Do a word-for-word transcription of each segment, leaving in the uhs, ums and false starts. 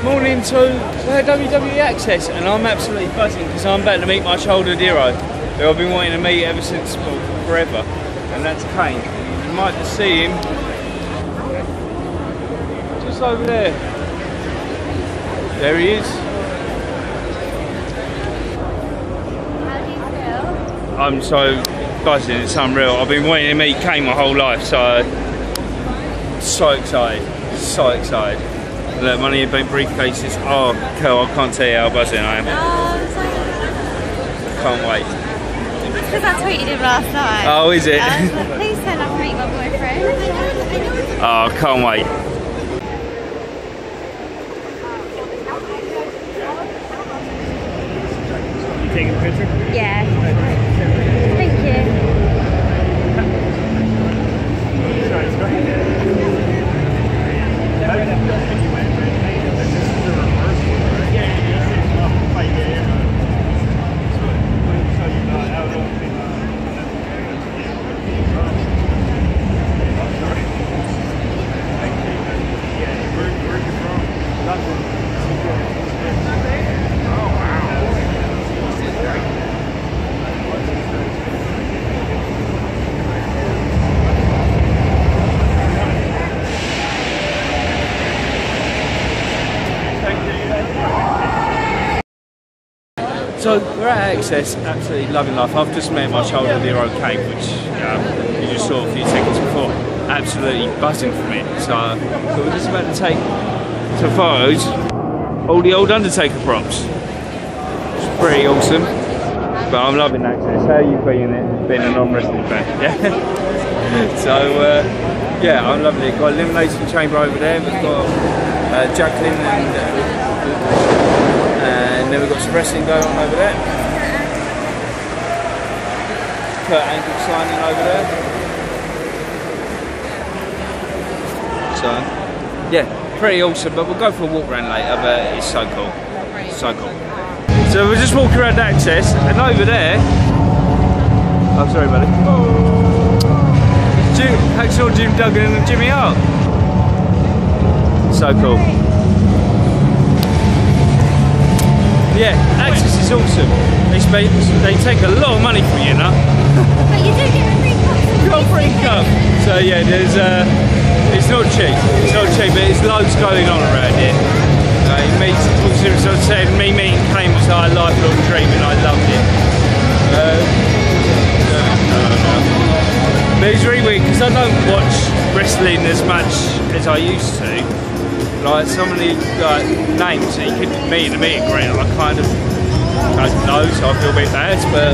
morning to uh, W W E Axxess, and I'm absolutely buzzing because I'm about to meet my childhood hero who I've been wanting to meet ever since, well, forever, and that's Kane. You might just see him just over there. There he is. How do you feel? I'm so buzzing, it's unreal. I've been wanting to meet Kane my whole life, so so excited, so excited. Look, money in bank briefcases. Oh, cool, I can't tell you how buzzing I am. Oh, I'm so Can't wait. because that's what you did last night. Oh, is it? I was like, please turn up and meet my boyfriend. Oh, can't wait. You taking a picture? Yeah. Thank you. Sorry, it's great. So we're at Axxess, absolutely loving life. I've just met my childhood hero Kane, which um, you just saw a few seconds before. Absolutely buzzing from it. So, so we're just about to take some photos. All the old Undertaker props. It's pretty awesome. But I'm loving Axxess. How are you feeling it? Being a non-wrestling fan, yeah. So uh, yeah, I'm loving it. Got Elimination Chamber over there. We've got uh, Jacqueline and. Uh, And then we've got some wrestling going on over there. Kurt Angle signing over there. So, yeah, pretty awesome. But we'll go for a walk around later, but it's so cool. So cool. So we're just walking around Axxess, and over there. Oh, sorry, buddy. Jim, Hacksaw Jim Duggan and Jimmy Hart. So cool. Yeah, Axxess is awesome. They, they take a lot of money from you, know? But you do get a free cup. You got a free cup. So yeah, there's uh, it's not cheap. It's not cheap, but there's loads going on around here. Uh, it meets, as I said, me meeting Kane was like a lifelong dream, and I loved it. Uh, no, no, no. But it's really weird because I don't watch wrestling as much as I used to. Like some of the like, names that you could meet in a meet and greet, I kind of don't know, so I feel a bit bad, but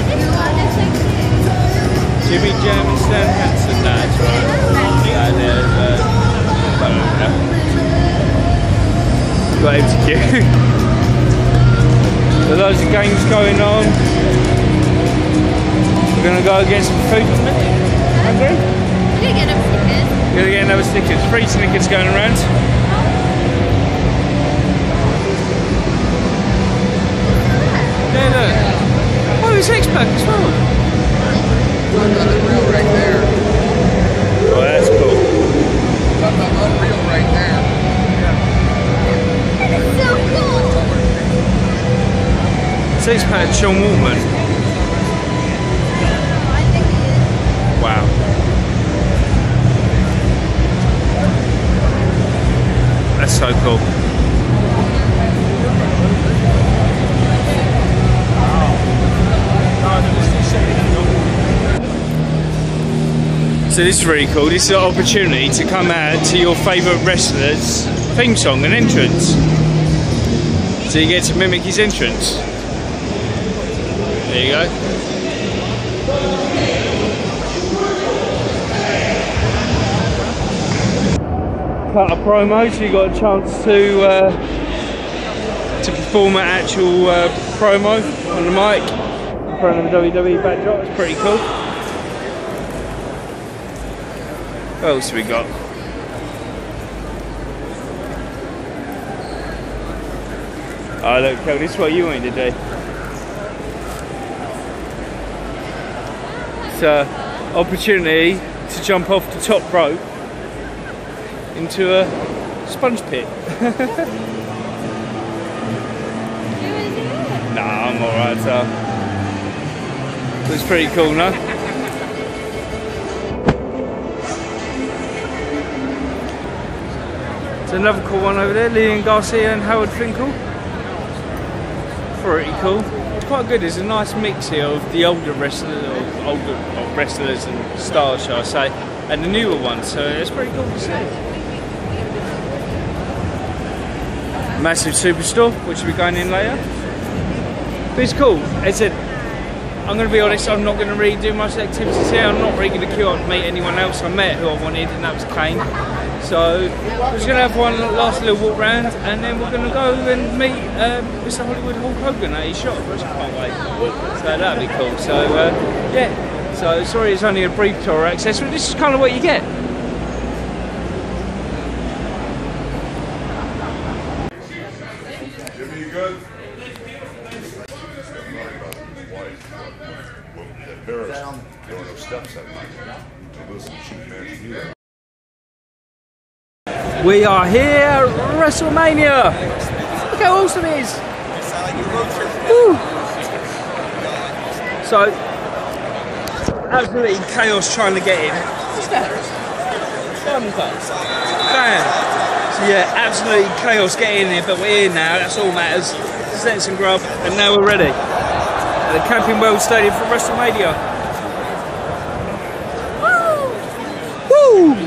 Jimmy Jam and Stan Hansen, that's right. And there's uh, I don't know. Got M T Q. There's loads of games going on. We're gonna go get some food in a minute. Hungry? We're gonna get another Snickers. We're gonna get another Snickers. Free Snickers going around. Yeah, look. Oh, it's X-Pac as well. Unreal right there. Oh, that's cool. Unreal right there. That's so cool. Six-pack Sean Waltman. Wow. That's so cool. So this is really cool. This is an opportunity to come out to your favourite wrestler's theme song and entrance. So you get to mimic his entrance. There you go. Cut a promo, so you got a chance to uh, to perform an actual uh, promo on the mic in front of the W W E backdrop. It's pretty cool. What else have we got? Oh look, Kel, this is what you wanted to do. It's an opportunity to jump off the top rope into a sponge pit. I'm alright. So it's pretty cool, no? There's another cool one over there, Lillian Garcia and Howard Finkel. Pretty cool. Quite good. There's a nice mix here of the older wrestlers, or older or wrestlers and stars, shall I say, and the newer ones. So it's pretty cool to see. Massive superstore, which will be going in later. But it's cool. As I said, I'm going to be honest, I'm not going to really do much activities here. I'm not really going to queue up and meet anyone else. I met who I wanted, and that was Kane. So we're just going to have one last little walk round, and then we're going to go and meet um, Mister Hollywood Hulk Hogan at his shop, which I can't wait. So that'll be cool. So uh, yeah, so sorry it's only a brief tour of Axxess, but this is kind of what you get. Jimmy, you good? Paris, there were no steps that night. To listen, she managed to do that. We are here, WrestleMania! Look how awesome it is! Woo. So, absolutely chaos trying to get in. What's that? Bam! So yeah, absolutely chaos getting in here, but we're here now, that's all matters. Just letting some grub, and now we're ready. At the Camping World Stadium for WrestleMania. Woo! Woo!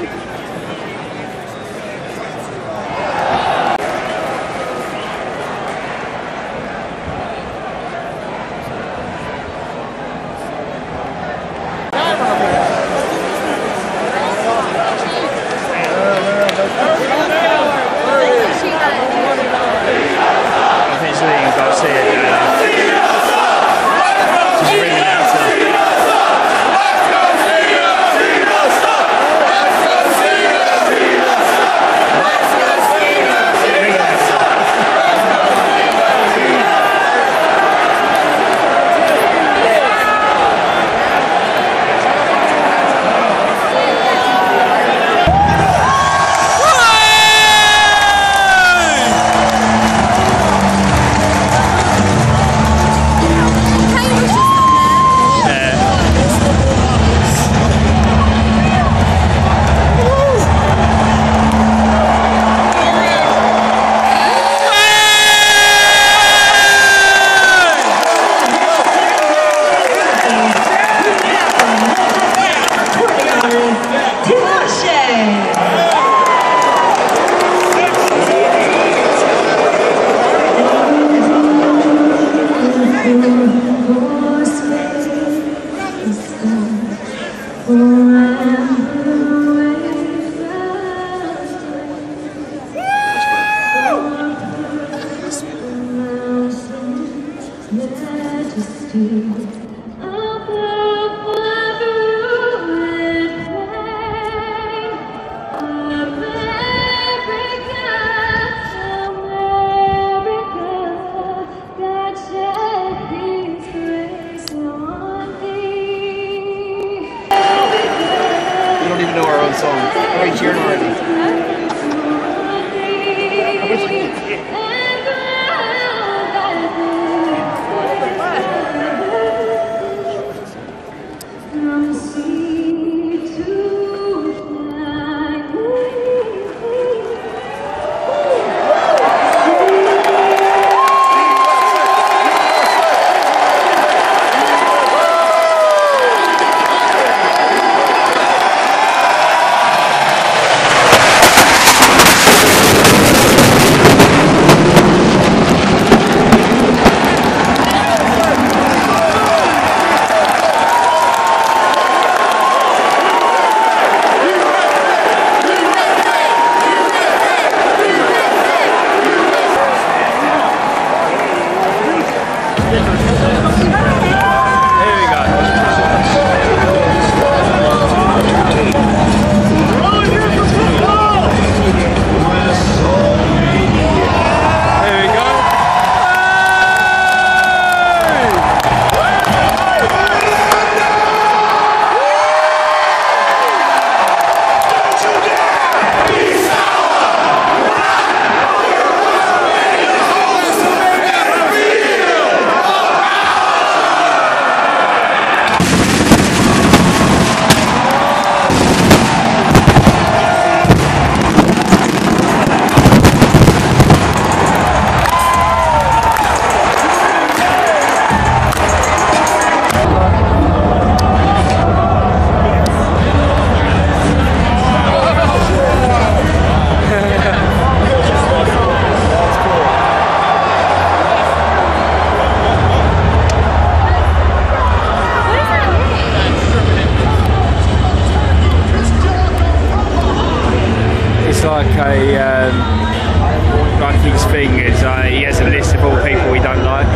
like a um, like his thing is uh, he has a list of all people he don't like.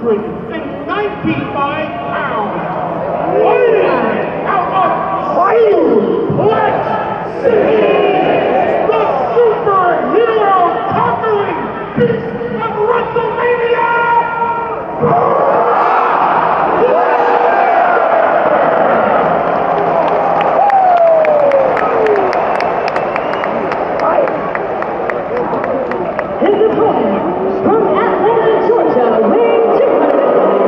hundred ninety-five pounds, weighing out of Suplex City, the superhero conquering beast of WrestleMania, His opponent from Atlanta, Georgia, weighing two hundred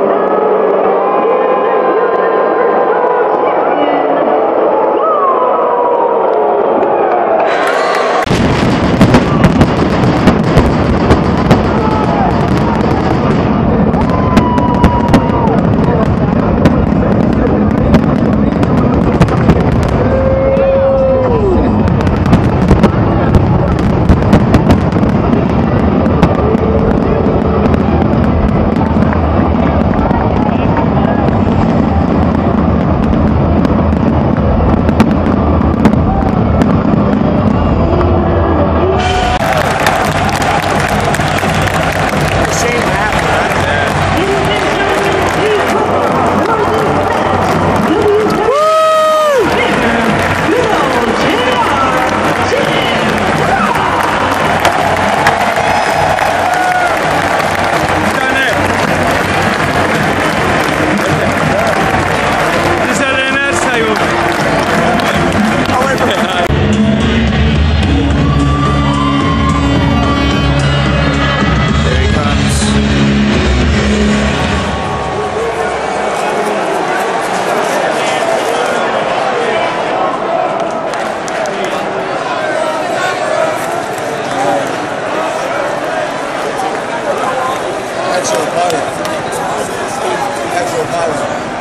Actual pilot. Actual pilot.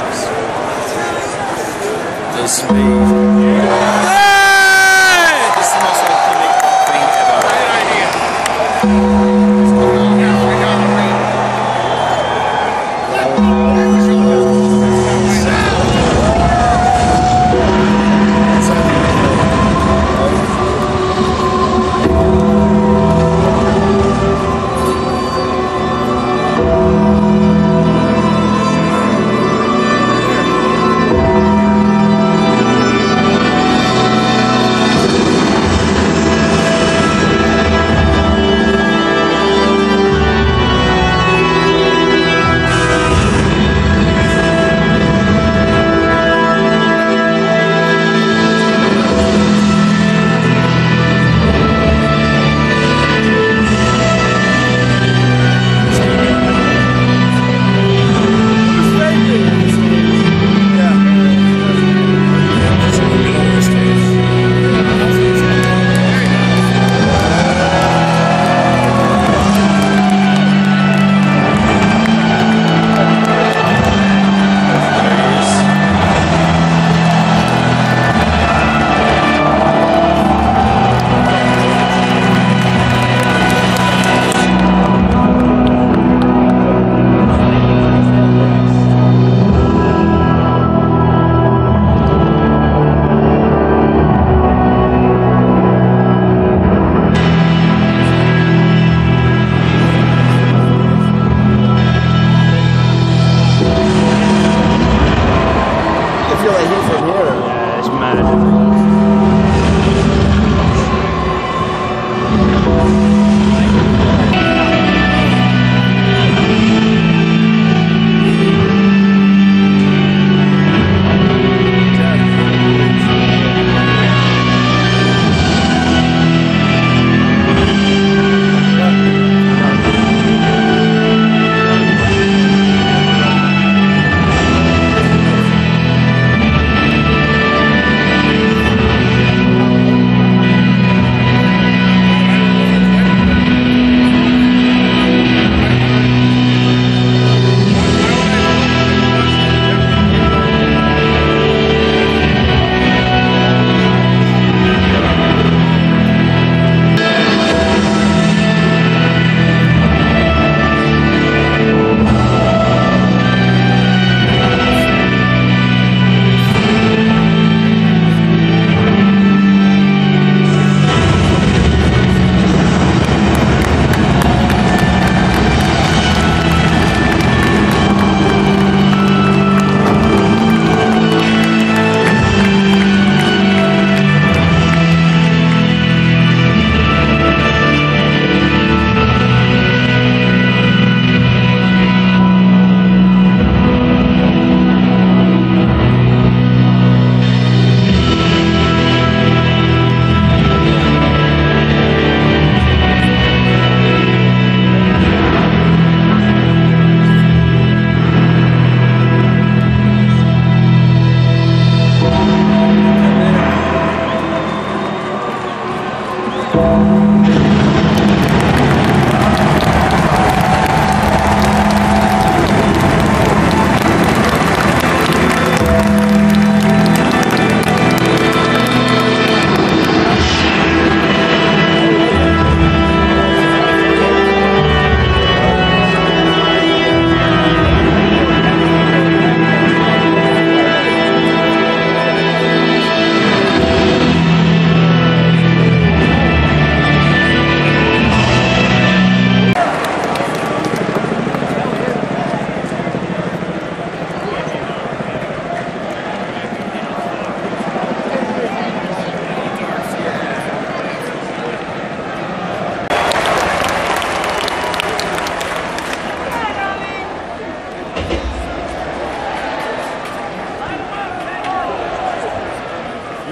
This is me. This is the most iconic thing ever. Great idea.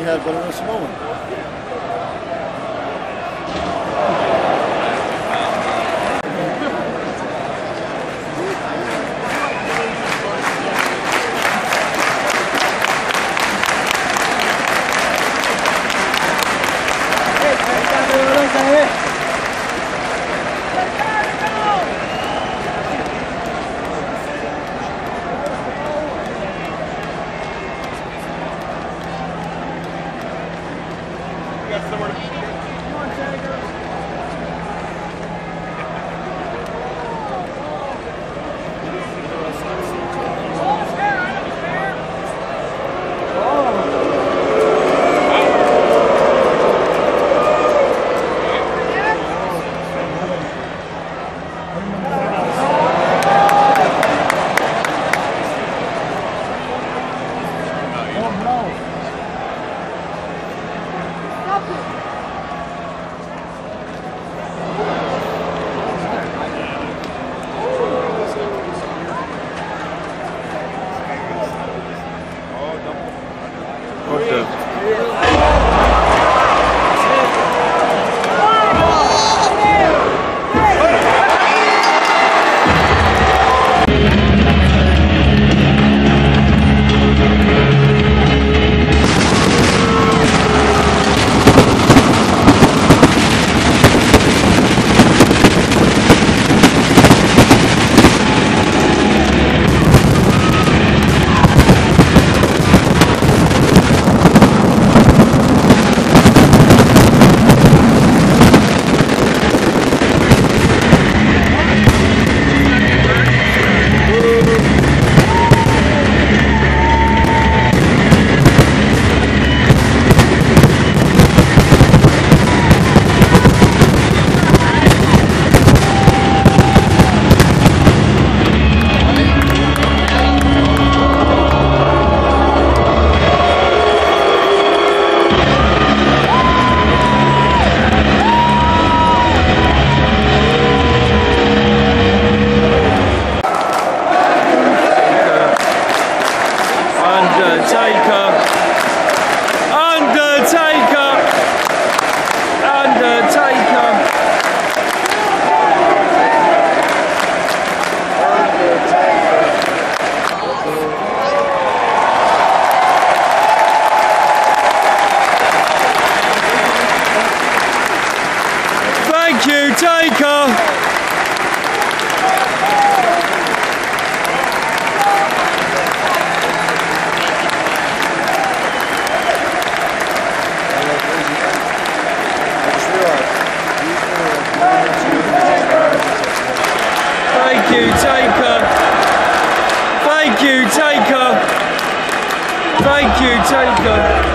had better than Samoan. Thank you, Taker.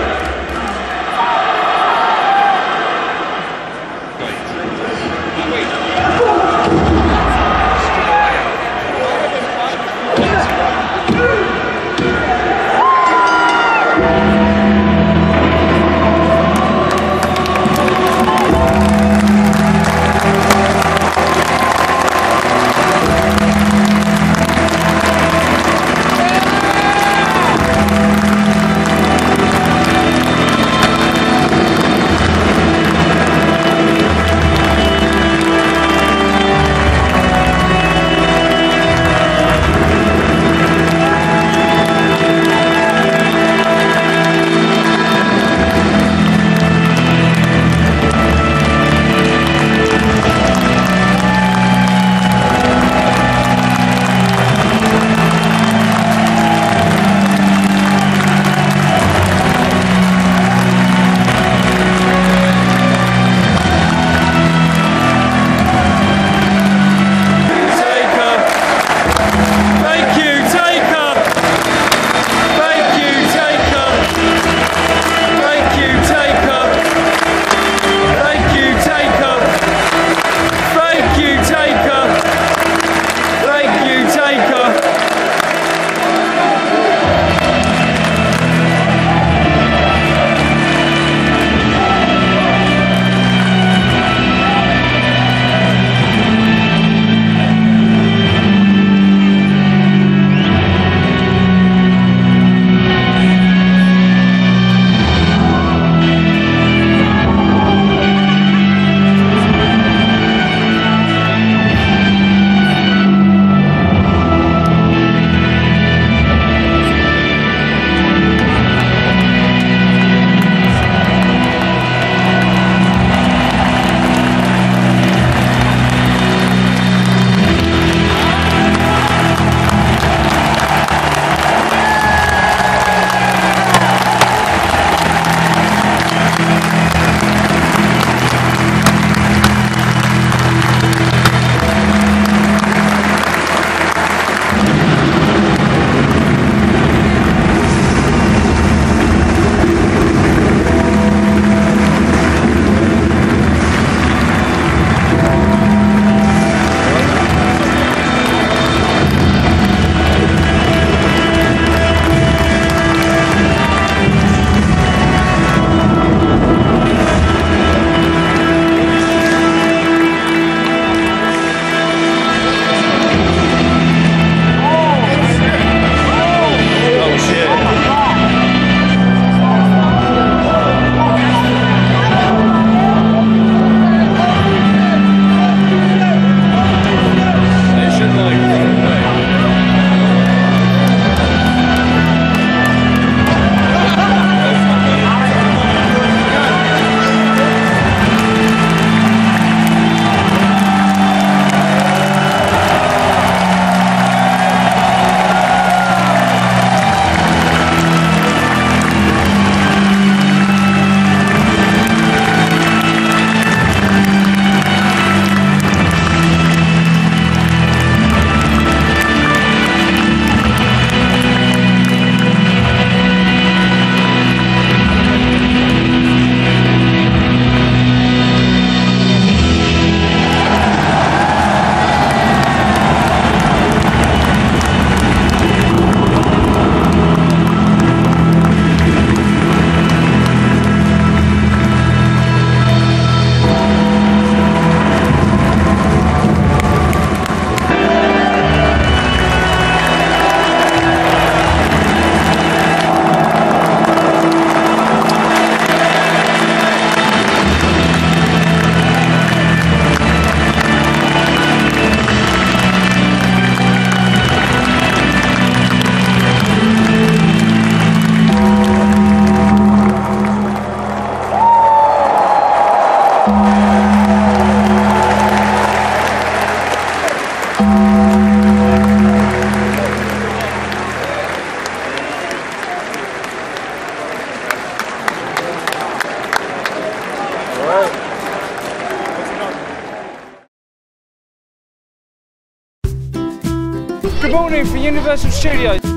screen for Universal Studios.